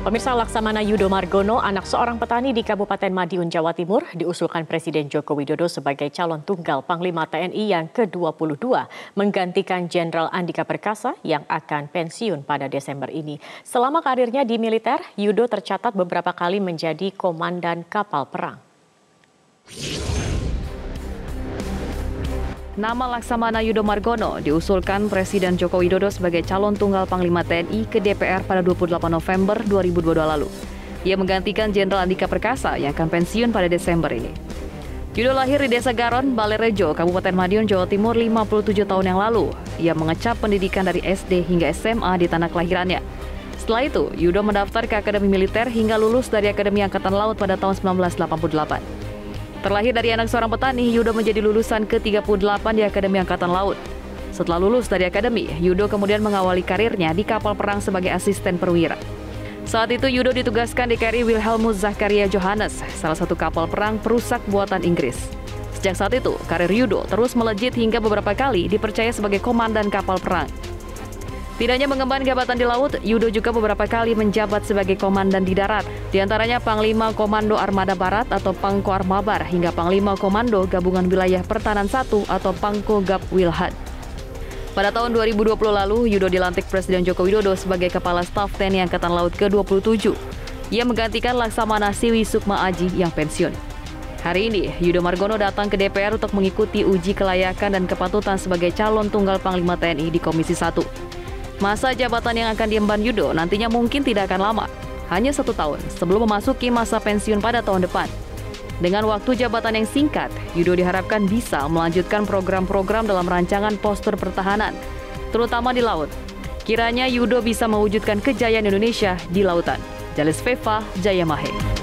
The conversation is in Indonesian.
Pemirsa, Laksamana Yudo Margono, anak seorang petani di Kabupaten Madiun, Jawa Timur, diusulkan Presiden Joko Widodo sebagai calon tunggal Panglima TNI yang ke-22, menggantikan Jenderal Andika Perkasa yang akan pensiun pada Desember ini. Selama karirnya di militer, Yudo tercatat beberapa kali menjadi komandan kapal perang. Nama Laksamana Yudo Margono diusulkan Presiden Joko Widodo sebagai calon tunggal Panglima TNI ke DPR pada 28 November 2022 lalu. Ia menggantikan Jenderal Andika Perkasa yang akan pensiun pada Desember ini. Yudo lahir di Desa Garon, Balerejo, Kabupaten Madiun, Jawa Timur 57 tahun yang lalu. Ia mengecap pendidikan dari SD hingga SMA di tanah kelahirannya. Setelah itu, Yudo mendaftar ke Akademi Militer hingga lulus dari Akademi Angkatan Laut pada tahun 1988. Terlahir dari anak seorang petani, Yudo menjadi lulusan ke-38 di Akademi Angkatan Laut. Setelah lulus dari akademi, Yudo kemudian mengawali karirnya di kapal perang sebagai asisten perwira. Saat itu Yudo ditugaskan di KRI Wilhelmus Zachariah Johannes, salah satu kapal perang perusak buatan Inggris. Sejak saat itu, karir Yudo terus melejit hingga beberapa kali dipercaya sebagai komandan kapal perang. Tidak hanya mengemban jabatan di laut, Yudo juga beberapa kali menjabat sebagai komandan di darat, di antaranya Panglima Komando Armada Barat atau Pangko Armabar hingga Panglima Komando Gabungan Wilayah Pertahanan 1 atau Pangko Gap Wilhad. Pada tahun 2020 lalu, Yudo dilantik Presiden Joko Widodo sebagai Kepala Staf TNI Angkatan Laut ke-27. Ia menggantikan Laksamana Siwi Sukma Aji yang pensiun. Hari ini, Yudo Margono datang ke DPR untuk mengikuti uji kelayakan dan kepatutan sebagai calon tunggal Panglima TNI di Komisi 1. Masa jabatan yang akan diemban Yudo nantinya mungkin tidak akan lama, hanya 1 tahun sebelum memasuki masa pensiun pada tahun depan. Dengan waktu jabatan yang singkat, Yudo diharapkan bisa melanjutkan program-program dalam rancangan postur pertahanan, terutama di laut. Kiranya Yudo bisa mewujudkan kejayaan Indonesia di lautan. Jalis Feva, Jayamahe.